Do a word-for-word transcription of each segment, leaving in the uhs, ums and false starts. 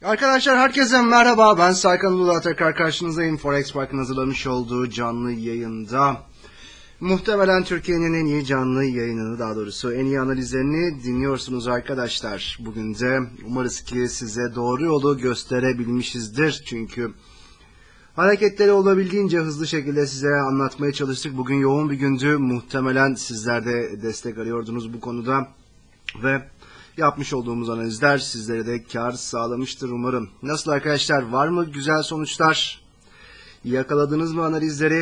Arkadaşlar herkese merhaba, ben Saykan Uludağ, tekrar karşınızdayım. Forex Park'ın hazırlamış olduğu canlı yayında. Muhtemelen Türkiye'nin en iyi canlı yayınını, daha doğrusu en iyi analizlerini dinliyorsunuz arkadaşlar. Bugün de umarız ki size doğru yolu gösterebilmişizdir. Çünkü hareketleri olabildiğince hızlı şekilde size anlatmaya çalıştık. Bugün yoğun bir gündü. Muhtemelen sizler de destek arıyordunuz bu konuda. Ve yapmış olduğumuz analizler sizlere de kar sağlamıştır umarım. Nasıl arkadaşlar? Var mı güzel sonuçlar? Yakaladınız mı analizleri?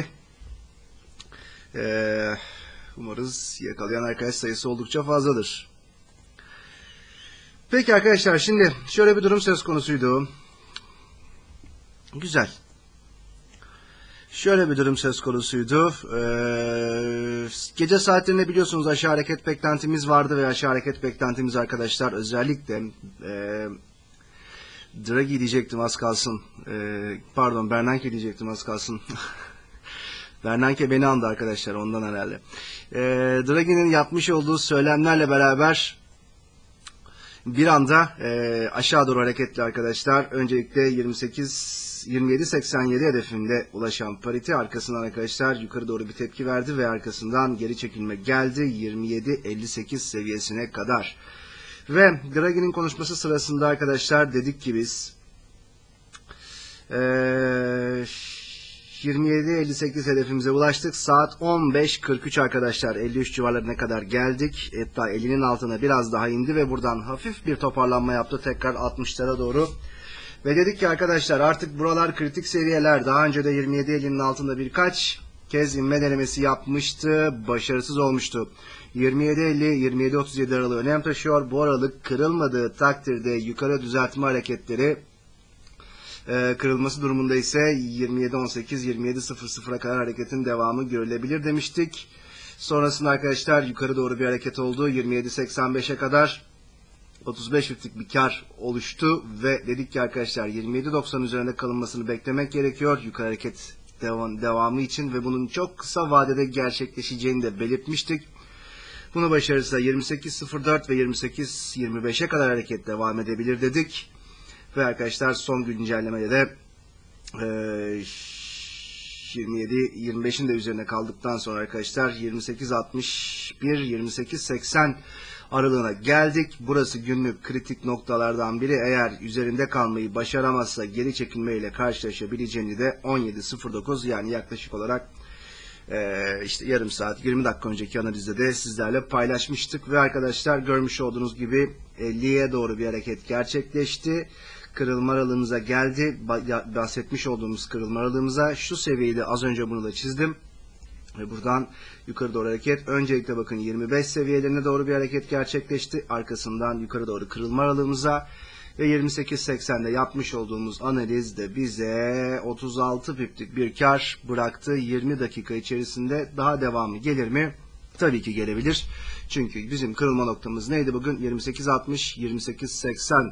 Ee, umarız yakalayan arkadaş sayısı oldukça fazladır. Peki arkadaşlar, şimdi şöyle bir durum söz konusuydu. Güzel. Şöyle bir durum söz konusuydu. Ee, gece saatlerinde biliyorsunuz aşağı hareket beklentimiz vardı ve aşağı hareket beklentimiz arkadaşlar özellikle e, Draghi diyecektim az kalsın. E, pardon Bernanke diyecektim az kalsın. Bernanke beni andı arkadaşlar, ondan herhalde. E, Draghi'nin yapmış olduğu söylemlerle beraber bir anda e, aşağı doğru hareketli arkadaşlar. Öncelikle yirmi sekiz yirmi yedi seksen yedi hedefinde ulaşan parite, arkasından arkadaşlar yukarı doğru bir tepki verdi ve arkasından geri çekilme geldi yirmi yedi elli sekiz seviyesine kadar. Ve Draghi'nin konuşması sırasında arkadaşlar dedik ki biz e, yirmi yedi elli sekiz hedefimize ulaştık. Saat on beş kırk üç arkadaşlar, elli üç civarlarına kadar geldik. Hatta ellinin altına biraz daha indi ve buradan hafif bir toparlanma yaptı tekrar altmışlara doğru. Ve dedik ki arkadaşlar artık buralar kritik seviyeler. Daha önce de yirmi yedi ellinin altında birkaç kez inme denemesi yapmıştı. Başarısız olmuştu. yirmi yedi elli yirmi yedi otuz yedi aralığı önem taşıyor. Bu aralık kırılmadığı takdirde yukarı düzeltme hareketleri Ee, kırılması durumunda ise yirmi yedi on sekiz yirmi yedi sıfır sıfıra kadar hareketin devamı görülebilir demiştik. Sonrasında arkadaşlar yukarı doğru bir hareket oldu. yirmi yedi seksen beşe kadar otuz beş piplik bir kar oluştu ve dedik ki arkadaşlar yirmi yedi doksan üzerinde kalınmasını beklemek gerekiyor yukarı hareket devam, devamı için ve bunun çok kısa vadede gerçekleşeceğini de belirtmiştik. Bunu başarırsa yirmi sekiz sıfır dört ve yirmi sekiz yirmi beşe kadar hareket devam edebilir dedik. Ve arkadaşlar son güncellemede de e, yirmi yedi yirmi beşin de üzerine kaldıktan sonra arkadaşlar yirmi sekiz altmış bir yirmi sekiz seksen aralığına geldik. Burası günlük kritik noktalardan biri. Eğer üzerinde kalmayı başaramazsa geri çekilmeyle karşılaşabileceğini de on yedi sıfır dokuz, yani yaklaşık olarak e, işte yarım saat yirmi dakika önceki analizde de sizlerle paylaşmıştık. Ve arkadaşlar görmüş olduğunuz gibi elliye doğru bir hareket gerçekleşti. Kırılma aralığımıza geldi. Bahsetmiş olduğumuz kırılma aralığımıza, şu seviyeyi de az önce bunu da çizdim. Ve buradan yukarı doğru hareket. Öncelikle bakın yirmi beş seviyelerine doğru bir hareket gerçekleşti. Arkasından yukarı doğru kırılma aralığımıza ve yirmi sekiz seksende yapmış olduğumuz analizde bize otuz altı piplik bir kar bıraktı. yirmi dakika içerisinde daha devamı gelir mi? Tabii ki gelebilir. Çünkü bizim kırılma noktamız neydi bugün? yirmi sekiz altmış yirmi sekiz seksen.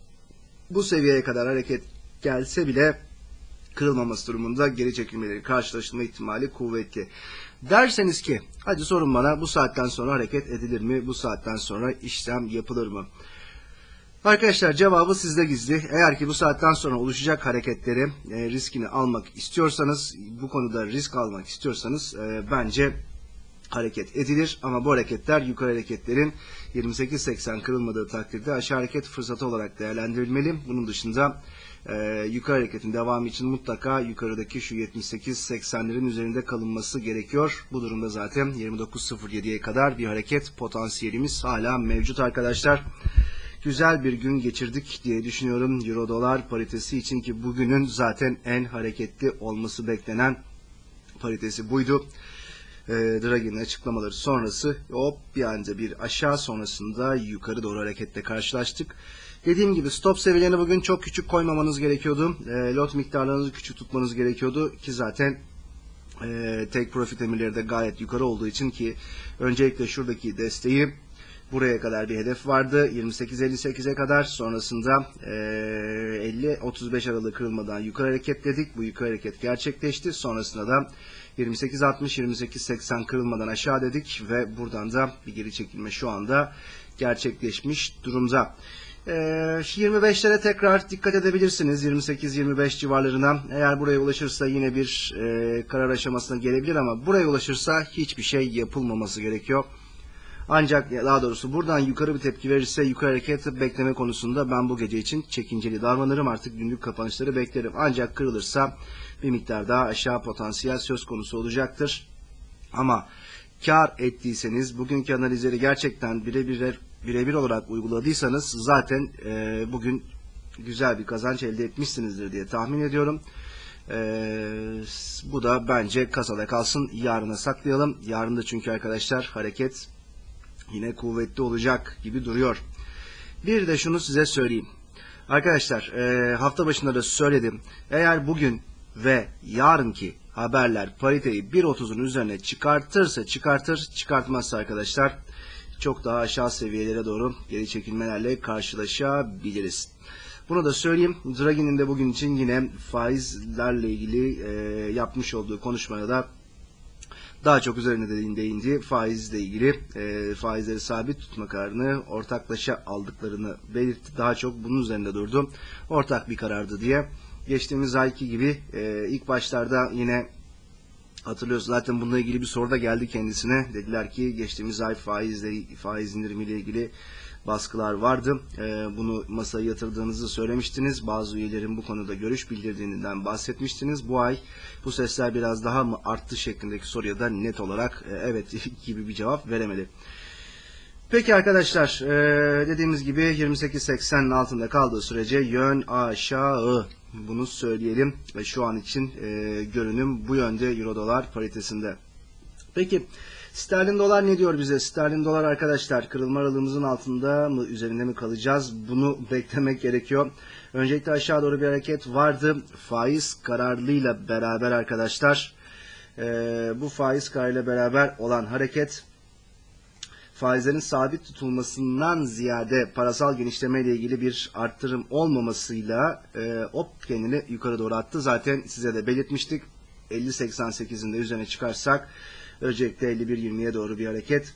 Bu seviyeye kadar hareket gelse bile kırılmaması durumunda geri çekilmeleri karşılaşılma ihtimali kuvvetli. Derseniz ki hadi sorun bana, bu saatten sonra hareket edilir mi? Bu saatten sonra işlem yapılır mı? Arkadaşlar cevabı sizde gizli. Eğer ki bu saatten sonra oluşacak hareketleri e, riskini almak istiyorsanız, bu konuda risk almak istiyorsanız e, bence hareket edilir. Ama bu hareketler yukarı hareketlerin yirmi sekiz seksen kırılmadığı takdirde aşağı hareket fırsatı olarak değerlendirilmeli. Bunun dışında e, yukarı hareketin devamı için mutlaka yukarıdaki şu yetmiş sekiz seksenlerin üzerinde kalınması gerekiyor. Bu durumda zaten yirmi dokuz sıfır yediye kadar bir hareket potansiyelimiz hala mevcut arkadaşlar. Güzel bir gün geçirdik diye düşünüyorum Euro dolar paritesi için, ki bugünün zaten en hareketli olması beklenen paritesi buydu. E, Draghi'nin açıklamaları sonrası hop bir anda bir aşağı, sonrasında yukarı doğru hareketle karşılaştık. Dediğim gibi stop seviyelerini bugün çok küçük koymamanız gerekiyordu. E, lot miktarlarınızı küçük tutmanız gerekiyordu ki zaten e, take profit emirleri de gayet yukarı olduğu için, ki öncelikle şuradaki desteği buraya kadar bir hedef vardı. yirmi sekiz elli sekize kadar, sonrasında e, elli otuz beş aralığı kırılmadan yukarı hareketledik. Bu yukarı hareket gerçekleşti. Sonrasında da yirmi sekiz altmış yirmi sekiz seksen kırılmadan aşağı dedik ve buradan da bir geri çekilme şu anda gerçekleşmiş durumda. Ee, yirmi beşlere tekrar dikkat edebilirsiniz. yirmi sekiz yirmi beş civarlarına. Eğer buraya ulaşırsa yine bir e, karar aşamasına gelebilir ama buraya ulaşırsa hiçbir şey yapılmaması gerekiyor. Ancak daha doğrusu buradan yukarı bir tepki verirse yukarı hareket bekleme konusunda ben bu gece için çekinceli davranırım. Artık günlük kapanışları beklerim. Ancak kırılırsa bir miktar daha aşağı potansiyel söz konusu olacaktır. Ama kar ettiyseniz, bugünkü analizleri gerçekten birebir birebir olarak uyguladıysanız zaten e, bugün güzel bir kazanç elde etmişsinizdir diye tahmin ediyorum. E, bu da bence kasada kalsın. Yarına saklayalım. Yarın da çünkü arkadaşlar hareket yine kuvvetli olacak gibi duruyor. Bir de şunu size söyleyeyim. Arkadaşlar e, hafta başında da söyledim. Eğer bugün ve yarınki haberler pariteyi bir otuzun üzerine çıkartırsa çıkartır, çıkartmazsa arkadaşlar çok daha aşağı seviyelere doğru geri çekilmelerle karşılaşabiliriz. Bunu da söyleyeyim. Draghi'nin de bugün için yine faizlerle ilgili e, yapmış olduğu konuşmada da daha çok üzerine de değindi. Faizle ilgili e, faizleri sabit tutma kararını ortaklaşa aldıklarını belirtti. Daha çok bunun üzerinde durdu. Ortak bir karardı diye. Geçtiğimiz ayki gibi e, ilk başlarda yine hatırlıyoruz zaten bununla ilgili bir soru da geldi kendisine. Dediler ki geçtiğimiz ay faizle, faiz indirimiyle ilgili baskılar vardı. E, bunu masaya yatırdığınızı söylemiştiniz. Bazı üyelerin bu konuda görüş bildirdiğinden bahsetmiştiniz. Bu ay bu sesler biraz daha mı arttı şeklindeki soruya da net olarak e, evet gibi bir cevap veremedi. Peki arkadaşlar e, dediğimiz gibi yirmi sekiz seksenin altında kaldığı sürece yön aşağı. Bunu söyleyelim ve şu an için e, görünüm bu yönde euro dolar paritesinde. Peki sterlin dolar ne diyor bize? Sterlin dolar arkadaşlar kırılma aralığımızın altında mı üzerinde mi kalacağız? Bunu beklemek gerekiyor. Öncelikle aşağı doğru bir hareket vardı. Faiz kararlılığıyla beraber arkadaşlar e, bu faiz kararıyla beraber olan hareket faizlerin sabit tutulmasından ziyade parasal genişleme ile ilgili bir arttırım olmamasıyla e, hop kendini yukarı doğru attı. Zaten size de belirtmiştik. elli seksen sekizin de üzerine çıkarsak öncelikle elli bir yirmiye doğru bir hareket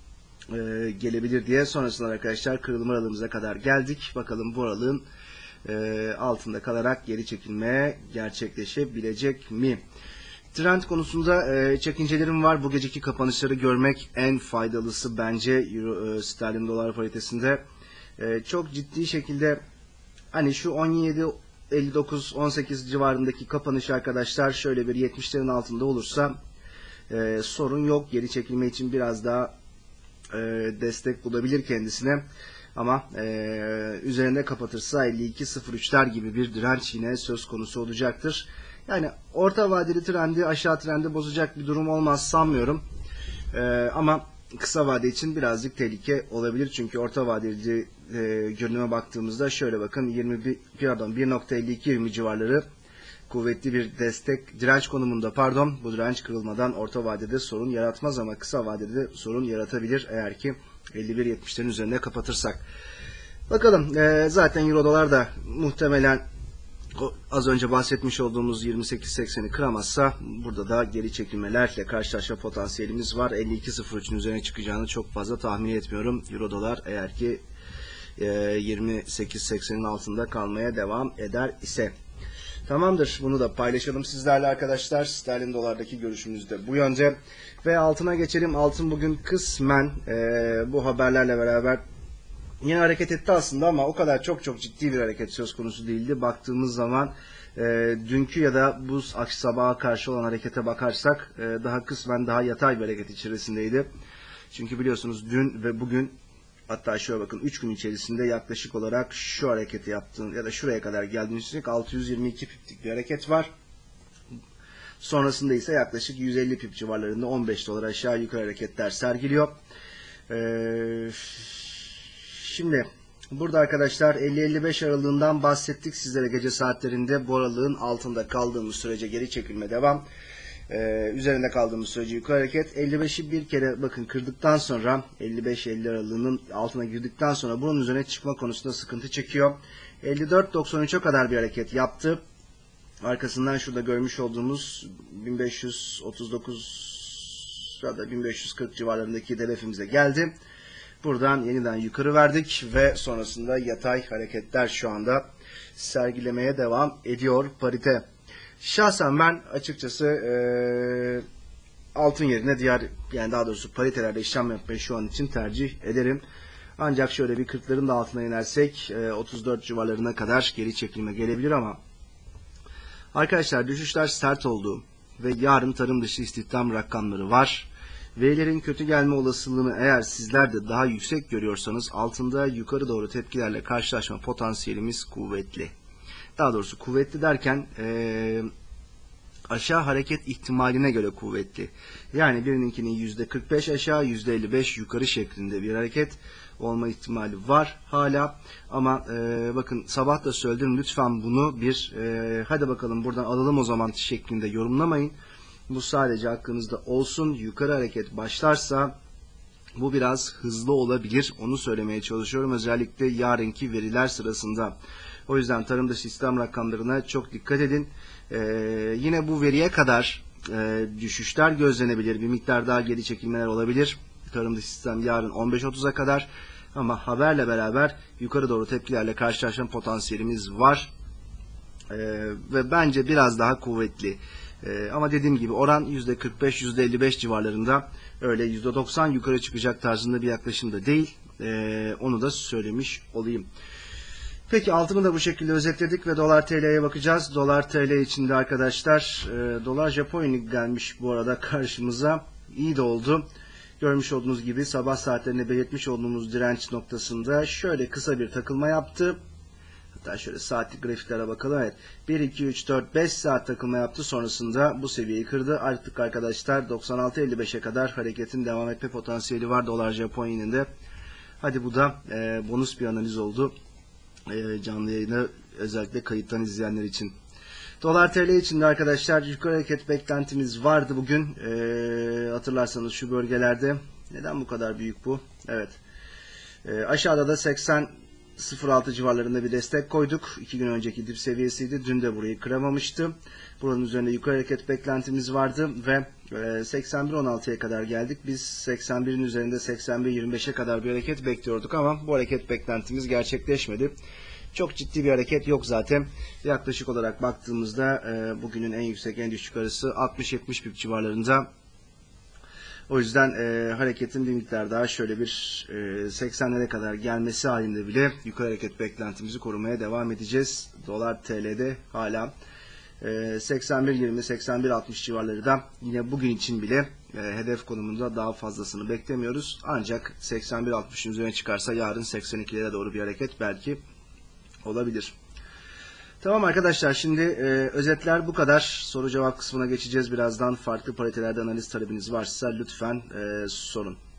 e, gelebilir diye. Sonrasında arkadaşlar kırılma aralığımıza kadar geldik. Bakalım bu aralığın e, altında kalarak geri çekilmeye gerçekleşebilecek mi? Trend konusunda e, çekincelerim var. Bu geceki kapanışları görmek en faydalısı bence Euro, e, sterlin dolar paritesinde. E, çok ciddi şekilde hani şu on yedi elli dokuz on sekiz civarındaki kapanış arkadaşlar şöyle bir yetmişlerin altında olursa e, sorun yok. Geri çekilme için biraz daha e, destek bulabilir kendisine. Ama e, üzerinde kapatırsa elli iki sıfır üçler gibi bir direnç yine söz konusu olacaktır. Yani orta vadeli trendi aşağı trendi bozacak bir durum olmaz sanmıyorum. Ee, ama kısa vade için birazcık tehlike olabilir. Çünkü orta vadeli e, görünüme baktığımızda şöyle bakın yirmi bir pardon bir nokta elli iki yirmi civarları kuvvetli bir destek direnç konumunda pardon. Bu direnç kırılmadan orta vadede sorun yaratmaz ama kısa vadede sorun yaratabilir eğer ki elli bir yetmişlerin üzerine kapatırsak. Bakalım e, zaten euro dolar da muhtemelen o az önce bahsetmiş olduğumuz yirmi sekiz sekseni kıramazsa burada da geri çekilmelerle karşılaşma potansiyelimiz var. elli iki sıfır üçün üzerine çıkacağını çok fazla tahmin etmiyorum. Euro dolar eğer ki e, yirmi sekiz seksenin altında kalmaya devam eder ise. Tamamdır. Bunu da paylaşalım sizlerle arkadaşlar. Sterlin dolardaki görüşümüz de bu yönde. Ve altına geçelim. Altın bugün kısmen e, bu haberlerle beraber yine hareket etti aslında ama o kadar çok çok ciddi bir hareket söz konusu değildi. Baktığımız zaman e, dünkü ya da bu sabaha karşı olan harekete bakarsak e, daha kısmen daha yatay bir hareket içerisindeydi. Çünkü biliyorsunuz dün ve bugün hatta şöyle bakın üç gün içerisinde yaklaşık olarak şu hareketi yaptığın ya da şuraya kadar geldiğimiz altı yüz yirmi iki piplik bir hareket var. Sonrasında ise yaklaşık yüz elli pip civarlarında on beş dolar aşağı yukarı hareketler sergiliyor. Eee Şimdi burada arkadaşlar elli elli beş aralığından bahsettik sizlere gece saatlerinde. Bu aralığın altında kaldığımız sürece geri çekilme devam. Ee, üzerinde kaldığımız sürece yukarı hareket. elli beşi bir kere bakın kırdıktan sonra elli beş elli aralığının altına girdikten sonra bunun üzerine çıkma konusunda sıkıntı çekiyor. elli dört doksan üçe kadar bir hareket yaptı. Arkasından şurada görmüş olduğumuz bin beş yüz otuz dokuz ya da bin beş yüz kırk civarlarındaki hedefimize geldi. Buradan yeniden yukarı verdik ve sonrasında yatay hareketler şu anda sergilemeye devam ediyor parite. Şahsen ben açıkçası ee, altın yerine diğer, yani daha doğrusu paritelerde işlem yapmayı şu an için tercih ederim. Ancak şöyle bir kırkların da altına inersek otuz dört civarlarına kadar geri çekilme gelebilir ama arkadaşlar düşüşler sert oldu ve yarın tarım dışı istihdam rakamları var. Verilerin kötü gelme olasılığını eğer sizler de daha yüksek görüyorsanız altında yukarı doğru tepkilerle karşılaşma potansiyelimiz kuvvetli. Daha doğrusu kuvvetli derken ee, aşağı hareket ihtimaline göre kuvvetli. Yani birininkinin yüzde kırk beş aşağı, yüzde elli beş yukarı şeklinde bir hareket olma ihtimali var hala. Ama e, bakın sabah da söyledim, lütfen bunu bir e, hadi bakalım buradan alalım o zaman şeklinde yorumlamayın. Bu sadece hakkınızda olsun. Yukarı hareket başlarsa bu biraz hızlı olabilir. Onu söylemeye çalışıyorum. Özellikle yarınki veriler sırasında. O yüzden tarım dışı istihdam rakamlarına çok dikkat edin. Ee, yine bu veriye kadar e, düşüşler gözlenebilir. Bir miktar daha geri çekilmeler olabilir. Tarım dışı istihdam yarın on beş otuza kadar. Ama haberle beraber yukarı doğru tepkilerle karşılaşma potansiyelimiz var. Ee, ve bence biraz daha kuvvetli. Ee, ama dediğim gibi oran yüzde kırk beş yüzde elli beş civarlarında, öyle yüzde doksan yukarı çıkacak tarzında bir yaklaşım da değil. Ee, onu da söylemiş olayım. Peki altını da bu şekilde özetledik ve dolar T L'ye bakacağız. Dolar T L içinde arkadaşlar e, dolar Japon yeni gelmiş bu arada karşımıza. İyi de oldu. Görmüş olduğunuz gibi sabah saatlerinde belirtmiş olduğumuz direnç noktasında şöyle kısa bir takılma yaptı. Hatta şöyle saatlik grafiklere bakalım. Evet. bir, iki, üç, dört, beş saat takılma yaptı. Sonrasında bu seviyeyi kırdı. Artık arkadaşlar doksan altı elli beşe kadar hareketin devam etme potansiyeli var dolar Japon yeninde. Hadi bu da e, bonus bir analiz oldu. E, canlı yayını özellikle kayıttan izleyenler için. Dolar T L için de arkadaşlar yukarı hareket beklentimiz vardı bugün. E, hatırlarsanız şu bölgelerde. Neden bu kadar büyük bu? Evet. E, aşağıda da seksen nokta sıfır altı civarlarında bir destek koyduk. İki gün önceki dip seviyesiydi. Dün de burayı kıramamıştı. Buranın üzerinde yukarı hareket beklentimiz vardı ve seksen bir on altıya kadar geldik. Biz seksen birin üzerinde seksen bir yirmi beşe kadar bir hareket bekliyorduk ama bu hareket beklentimiz gerçekleşmedi. Çok ciddi bir hareket yok zaten. Yaklaşık olarak baktığımızda bugünün en yüksek en düşük arası altmış yetmiş pip civarlarında. O yüzden e, hareketin bir miktar daha şöyle bir e, seksenlere kadar gelmesi halinde bile yukarı hareket beklentimizi korumaya devam edeceğiz. Dolar T L'de hala e, seksen bir yirmi seksen bir altmış civarları da yine bugün için bile e, hedef konumunda, daha fazlasını beklemiyoruz. Ancak seksen bir altmışın üzerine çıkarsa yarın seksen ikilere doğru bir hareket belki olabilir. Tamam arkadaşlar, şimdi e, özetler bu kadar. Soru cevap kısmına geçeceğiz birazdan. Farklı paritelerde analiz talebiniz varsa lütfen e, sorun.